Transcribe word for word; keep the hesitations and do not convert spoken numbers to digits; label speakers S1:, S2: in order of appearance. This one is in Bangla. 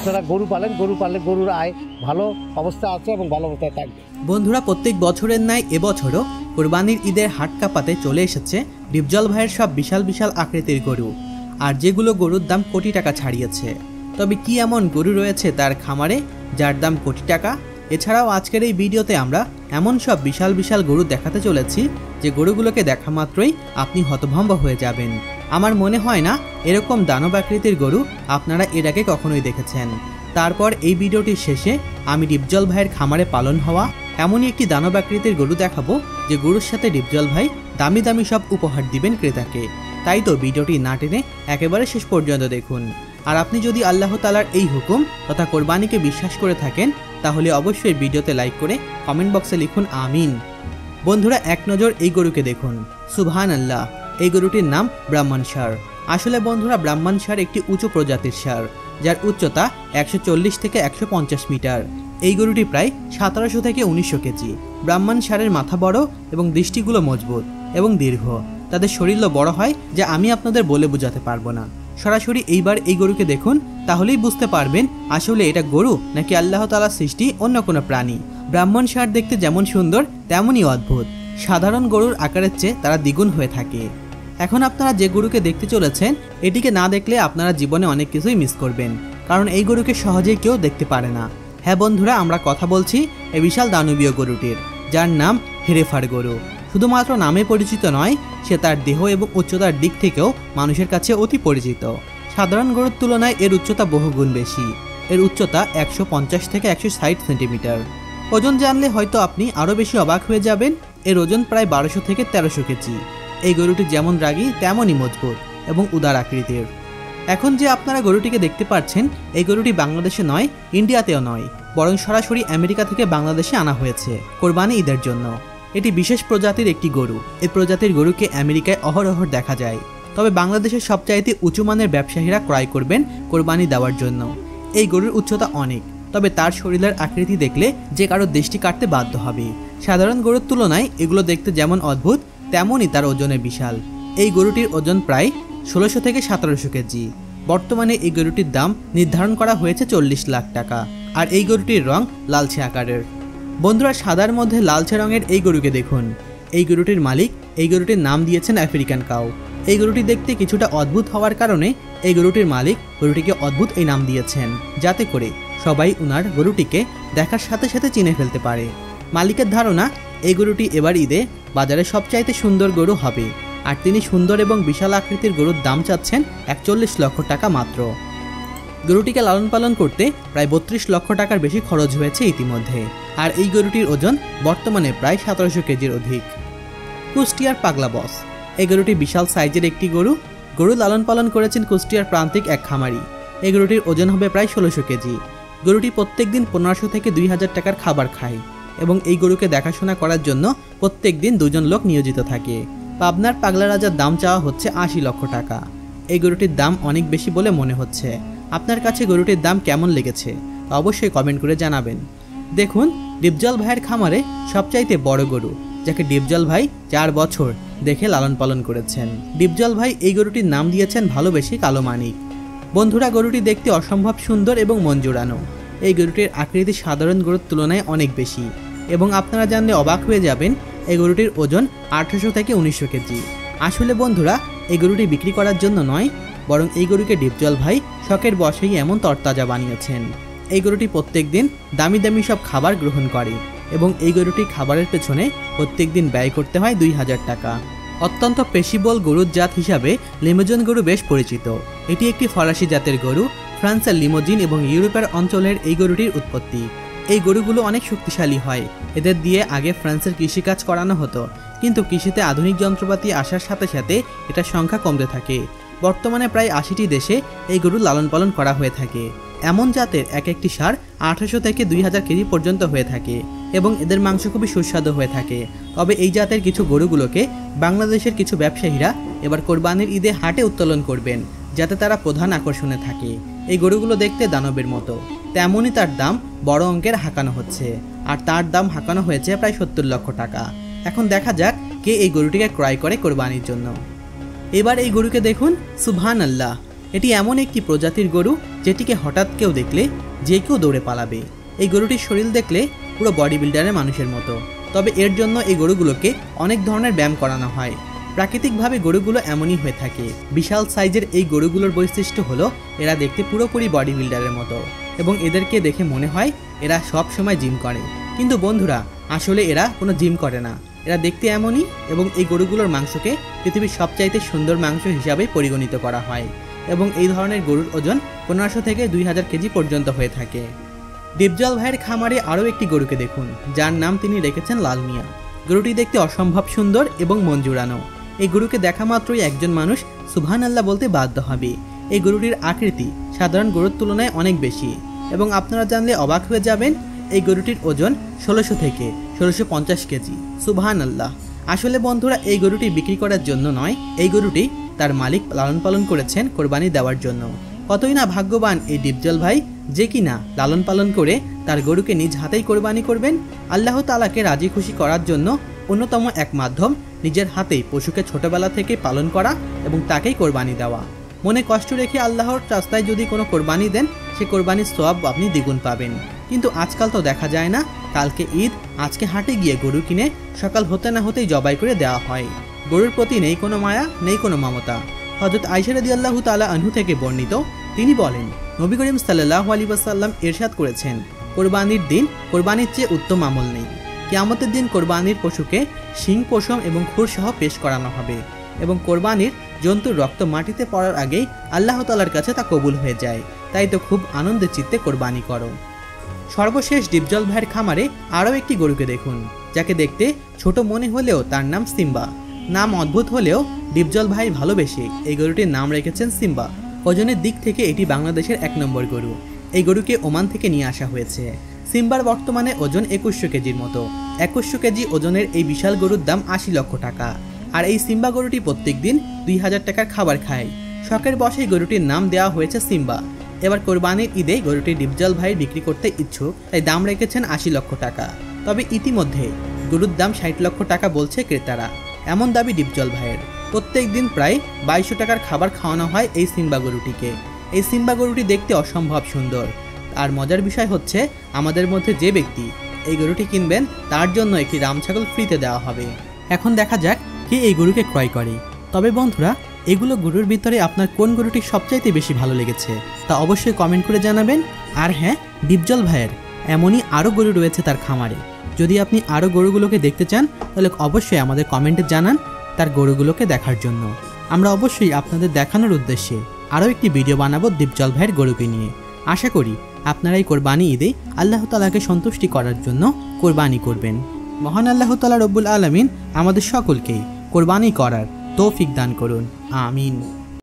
S1: আপনারা গরু পালেন, গরু পাললে গরুর আয় ভালো অবস্থা আছে এবং ভালো অবস্থায় থাকবে।
S2: বন্ধুরা, প্রত্যেক বছরের ন্যায় এবছরও কোরবানির ঈদের হাট কাপাতে চলে এসেছে ডিপজল ভাইয়ের সব বিশাল বিশাল আকৃতির গরু, আর যেগুলো গরুর দাম কোটি টাকা ছাড়িয়েছে। তবে কি এমন গরু রয়েছে তার খামারে যার দাম কোটি টাকা? এছাড়াও আজকের এই ভিডিওতে আমরা এমন সব বিশাল বিশাল গরু দেখাতে চলেছি যে গরুগুলোকে দেখা মাত্রই আপনি হতভম্ব হয়ে যাবেন। আমার মনে হয় না এরকম দানব আকৃতির গরু আপনারা এর আগে কখনোই দেখেছেন। তারপর এই ভিডিওটির শেষে আমি ডিপজল ভাইয়ের খামারে পালন হওয়া এমনই একটি দানব আকৃতির গরু দেখাবো যে গরুর সাথে ডিপজল ভাই দামি দামি সব উপহার দিবেন ক্রেতাকে। তাই তো ভিডিওটি না টেনে একেবারে শেষ পর্যন্ত দেখুন। আর আপনি যদি আল্লাহ তাআলার এই হুকুম তথা কোরবানিকে বিশ্বাস করে থাকেন তাহলে অবশ্যই ভিডিওতে লাইক করে কমেন্ট বক্সে লিখুন আমিন। বন্ধুরা, এক নজর এই গরুকে দেখুন। সুবহানাল্লাহ, এই গরুটির নাম ব্রাহ্মণ ষাঁড়। আসলে বন্ধুরা, ব্রাহ্মণ ষাঁড় একটি উঁচু প্রজাতির ষাঁড় যার উচ্চতা একশো চল্লিশ থেকে একশো পঞ্চাশ মিটার। এই গরুটি প্রায় সতেরোশো থেকে উনিশশো কেজি। ব্রাহ্মণ ষাঁড়ের মাথা বড় এবং দৃষ্টিগুলো মজবুত এবং দীর্ঘ। তাদের শরীরও বড় হয় যা আমি আপনাদের বলে বোঝাতে পারবো না। সরাসরি এইবার এই গরুকে দেখুন, তাহলেই বুঝতে পারবেন আসলে এটা গরু নাকি আল্লাহ তাআলার সৃষ্টি অন্য কোনো প্রাণী। ব্রাহ্মণ ষাঁড় দেখতে যেমন সুন্দর তেমনই অদ্ভুত। সাধারণ গরুর আকারের চেয়ে তারা দ্বিগুণ হয়ে থাকে। এখন আপনারা যে গরুকে দেখতে চলেছেন এটিকে না দেখলে আপনারা জীবনে অনেক কিছুই মিস করবেন, কারণ এই গরুকে সহজেই কেউ দেখতে পারে না। হ্যাঁ বন্ধুরা, আমরা কথা বলছি এই বিশাল দানবীয় গরুটির, যার নাম হেরেফার গরু। শুধুমাত্র নামে পরিচিত নয়, সে তার দেহ এবং উচ্চতার দিক থেকেও মানুষের কাছে অতি পরিচিত। সাধারণ গরুর তুলনায় এর উচ্চতা বহুগুণ বেশি। এর উচ্চতা একশো পঞ্চাশ থেকে একশো ষাট সেন্টিমিটার। ওজন জানলে হয়তো আপনি আরও বেশি অবাক হয়ে যাবেন। এর ওজন প্রায় বারোশো থেকে তেরোশো কেজি। এই গরুটি যেমন রাগী তেমনই মজবুত এবং উদার আকৃতির। এখন যে আপনারা গরুটিকে দেখতে পাচ্ছেন এই গরুটি বাংলাদেশে নয়, ইন্ডিয়াতেও নয়, বরং সরাসরি আমেরিকা থেকে বাংলাদেশে আনা হয়েছে কোরবানি ঈদের জন্য। এটি বিশেষ প্রজাতির একটি গরু। এই প্রজাতির গরুকে আমেরিকায় অহরহ দেখা যায়, তবে বাংলাদেশের সবচাইতে উঁচু মানের ব্যবসায়ীরা ক্রয় করবেন কোরবানি দেওয়ার জন্য। এই গরুর উচ্চতা অনেক, তবে তার শরীরের আকৃতি দেখলে যে কারোর দৃষ্টি কাটতে বাধ্য হবে। সাধারণ গরুর তুলনায় এগুলো দেখতে যেমন অদ্ভুত তেমনই তার ওজনে বিশাল। এই গরুটির ওজন প্রায় ষোলোশো থেকে সতেরোশো কেজি। বর্তমানে এই গরুটির দাম নির্ধারণ করা হয়েছে চল্লিশ লাখ টাকা। আর এই গরুটির রং লালচে আকারের। বন্ধুরা, সাদার মধ্যে লালচে রঙের এই গরুকে দেখুন। এই গরুটির মালিক এই গরুটির নাম দিয়েছেন আফ্রিকান কাউ। এই গরুটি দেখতে কিছুটা অদ্ভুত হওয়ার কারণে এই গরুটির মালিক গরুটিকে অদ্ভুত এই নাম দিয়েছেন, যাতে করে সবাই উনার গরুটিকে দেখার সাথে সাথে চিনে ফেলতে পারে। মালিকের ধারণা এই গরুটি এবার ঈদে বাজারে সবচাইতে সুন্দর গরু হবে, আর তিনি সুন্দর এবং বিশাল আকৃতির গরুর দাম চাচ্ছেন একচল্লিশ লক্ষ টাকা মাত্র। গরুটিকে লালন পালন করতে প্রায় বত্রিশ লক্ষ টাকার বেশি খরচ হয়েছে ইতিমধ্যে। আর এই গরুটির ওজন বর্তমানে প্রায় সতেরোশো কেজির অধিক। কুষ্টিয়ার পাগলা বস। এই গরুটি বিশাল সাইজের একটি গরু। গরু লালন পালন করেছেন কুষ্টিয়ার প্রান্তিক এক খামারি। এই গরুটির ওজন হবে প্রায় ষোলোশো কেজি। গরুটি প্রত্যেক দিন পনেরোশো থেকে দুই হাজার টাকার খাবার খায় এবং এই গরুকে দেখাশোনা করার জন্য প্রত্যেক দিন দুজন লোক নিয়োজিত থাকে। পাবনার পাগলা রাজার দাম চাওয়া হচ্ছে আশি লক্ষ টাকা। এই গরুটির দাম অনেক বেশি বলে মনে হচ্ছে। আপনার কাছে গরুটির দাম কেমন লেগেছে অবশ্যই কমেন্ট করে জানাবেন। দেখুন, ডিপজল ভাইয়ের খামারে সবচাইতে বড় গরু, যাকে ডিপজল ভাই চার বছর দেখে লালন পালন করেছেন। ডিপজল ভাই এই গরুটির নাম দিয়েছেন ভালোবেসে কালো মানিক। বন্ধুরা, গরুটি দেখতে অসম্ভব সুন্দর এবং মন জোড়ানো। এই গরুটির আকৃতি সাধারণ গরুর তুলনায় অনেক বেশি এবং আপনারা জানলে অবাক হয়ে যাবেন এই গরুটির ওজন আঠারোশো থেকে উনিশশো কেজি। আসলে বন্ধুরা, এই গরুটি বিক্রি করার জন্য নয়, বরং এই গরুকে ডিপজল ভাই শখের বশেই এমন তরতাজা বানিয়েছেন। এই গরুটি প্রত্যেক দিন দামি দামি সব খাবার গ্রহণ করে এবং এই গরুটি খাবারের পেছনে প্রত্যেক দিন ব্যয় করতে হয় দুই হাজার টাকা। অত্যন্ত পেশিবল গরুর জাত হিসাবে লিমোজিন গরু বেশ পরিচিত। এটি একটি ফরাসি জাতের গরু। ফ্রান্সের লিমোজিন এবং ইউরোপের অঞ্চলের এই গরুটির উৎপত্তি। এই গরুগুলো অনেক শক্তিশালী হয়। এদের দিয়ে আগে ফ্রান্সের কৃষিকাজ করানো হতো, কিন্তু কৃষিতে আধুনিক যন্ত্রপাতি আসার সাথে সাথে এটার সংখ্যা কমতে থাকে। বর্তমানে প্রায় আশিটি দেশে এই গরু লালন পালন করা হয়ে থাকে। এমন জাতের এক একটি ষাঁড় আঠারোশো থেকে দুই হাজার কেজি পর্যন্ত হয়ে থাকে এবং এদের মাংস খুবই সুস্বাদু হয়ে থাকে। তবে এই জাতের কিছু গরুগুলোকে বাংলাদেশের কিছু ব্যবসায়ীরা এবার কোরবানির ঈদে হাটে উত্তোলন করবেন, যাতে তারা প্রধান আকর্ষণে থাকে। এই গরুগুলো দেখতে দানবের মতো, তেমনই তার দাম বড় অঙ্কের হাঁকানো হচ্ছে। আর তার দাম হাঁকানো হয়েছে প্রায় সত্তর লক্ষ টাকা। এখন দেখা যাক কে এই গরুটিকে ক্রয় করে কোরবানির জন্য। এবার এই গরুকে দেখুন। সুবহানাল্লাহ, এটি এমন একটি প্রজাতির গরু যেটিকে হঠাৎ কেউ দেখলে যে কেউ দৌড়ে পালাবে। এই গরুটির শরীর দেখলে পুরো বডি বিল্ডারের মানুষের মতো, তবে এর জন্য এই গরুগুলোকে অনেক ধরনের ব্যায়াম করানো হয়। প্রাকৃতিকভাবে গরুগুলো এমনই হয়ে থাকে। বিশাল সাইজের এই গরুগুলোর বৈশিষ্ট্য হলো এরা দেখতে পুরোপুরি বডি বিল্ডারের মতো এবং এদেরকে দেখে মনে হয় এরা সব সময় জিম করে, কিন্তু বন্ধুরা আসলে এরা কোনো জিম করে না। এরা দেখতে এমনই এবং এই গরুগুলোর মাংসকে পৃথিবীর সবচাইতে সুন্দর মাংস হিসাবে পরিগণিত করা হয় এবং এই ধরনের গরুর ওজন পনেরোশো থেকে দুই হাজার কেজি পর্যন্ত হয়ে থাকে। ডিপজল ভাইয়ের খামারে আরও একটি গরুকে দেখুন, যার নাম তিনি রেখেছেন লাল মিয়া। গরুটি দেখতে অসম্ভব সুন্দর এবং মন জুড়ানো। এই গরুকে দেখা মাত্রই একজন মানুষ সুবহানাল্লাহ বলতে বাধ্য হবে। এই গরুটির আকৃতি সাধারণ গরুর তুলনায় অনেক বেশি এবং আপনারা জানলে অবাক হয়ে যাবেন, এই গরুটির ওজন ষোলোশো থেকে ষোলোশো পঞ্চাশ কেজি। সুবহানাল্লাহ। আসলে বন্ধুরা এই গরুটি বিক্রি করার জন্য নয়, এই গরুটি তার মালিক লালন পালন করেছেন কোরবানি দেওয়ার জন্য। কতই না ভাগ্যবান এই ডিপজল ভাই যে কিনা লালন পালন করে তার গরুকে নিজ হাতেই কোরবানি করবেন। আল্লাহ তাআলাকে রাজি খুশি করার জন্য অন্যতম এক মাধ্যম নিজের হাতেই পশুকে ছোটবেলা থেকে পালন করা এবং তাকেই কোরবানি দেওয়া। মনে কষ্ট রেখে আল্লাহর রাস্তায় যদি কোনো কোরবানি দেন, সে কোরবানির সওয়াব আপনি দ্বিগুণ পাবেন। কিন্তু আজকাল তো দেখা যায় না, কালকে ঈদ, আজকে হাটে গিয়ে গরু কিনে সকাল হতে না হতেই জবাই করে দেওয়া হয়। গরুর প্রতি নেই কোনো মায়া, নেই কোনো মমতা। হযরত আয়েশা রাদিয়াল্লাহু তাআলা আনহু থেকে বর্ণিত, তিনি বলেন, নবী করিম সাল্লাল্লাহু আলাইহি ওয়াসাল্লাম ইরশাদ করেছেন, কোরবানির দিন কোরবানির চেয়ে উত্তম আমল নেই। কিয়ামতের দিন কোরবানির পশুকে শিং, পশম এবং খুর সহ পেশ করানো হবে এবং কোরবানির জন্তুর রক্ত মাটিতে পড়ার আগেই আল্লাহ তাআলার কাছে তা কবুল হয়ে যায়। তাই তো খুব আনন্দের চিত্তে কোরবানি করো। সর্বশেষ ডিপজল ভাইয়ের খামারে আরও একটি গরুকে দেখুন, যাকে দেখতে ছোট মনে হলেও তার নাম সিম্বা। নাম অদ্ভুত হলেও ডিপজল ভাই ভালোবেসে এই গরুটির নাম রেখেছেন সিম্বা। ওজনের দিক থেকে এটি বাংলাদেশের এক নম্বর গরু। এই গরুকে ওমান থেকে নিয়ে আসা হয়েছে। সিম্বার বর্তমানে ওজন একুশশো কেজির মতো। একুশশো কেজি ওজনের এই বিশাল গরুর দাম আশি লক্ষ টাকা। আর এই সিম্বা গরুটি প্রত্যেক দিন দুই হাজার টাকার খাবার খায়। শখের বশেই গরুটির নাম দেওয়া হয়েছে সিম্বা। এবার কোরবানির ঈদে গরুটি ডিপজল ভাই বিক্রি করতে ইচ্ছুক, তাই দাম রেখেছেন আশি লক্ষ টাকা। তবে ইতিমধ্যে গরুর দাম ষাট লক্ষ টাকা বলছে ক্রেতারা, এমন দাবি ডিপজল ভাইয়ের। প্রত্যেক দিন প্রায় বাইশশো টাকার খাবার খাওয়ানো হয় এই সিম্বা গরুটিকে। এই সিম্বা গরুটি দেখতে অসম্ভব সুন্দর। আর মজার বিষয় হচ্ছে, আমাদের মধ্যে যে ব্যক্তি এই গরুটি কিনবেন তার জন্য একটি রাম ছাগল ফ্রিতে দেওয়া হবে। এখন দেখা যাক কে এই গরুকে ক্রয় করে। তবে বন্ধুরা, এগুলো গরুর ভিতরে আপনার কোন গরুটি সবচাইতে বেশি ভালো লেগেছে তা অবশ্যই কমেন্ট করে জানাবেন। আর হ্যাঁ, ডিপজল ভাইয়ের এমনই আরও গরু রয়েছে তার খামারে। যদি আপনি আরও গরুগুলোকে দেখতে চান তাহলে অবশ্যই আমাদের কমেন্টে জানান তার গরুগুলোকে দেখার জন্য। আমরা অবশ্যই আপনাদের দেখানোর উদ্দেশ্যে আরও একটি ভিডিও বানাবো ডিপজল ভাইয়ের গরুকে নিয়ে। আশা করি আপনারা এই কোরবানি ঈদে আল্লাহ তাআলাকে সন্তুষ্টি করার জন্য কোরবানি করবেন। মহান আল্লাহ তাআলা রব্বুল আলামিন আমাদের সকলকেই কোরবানি করার তৌফিক দান করুন। আমিন।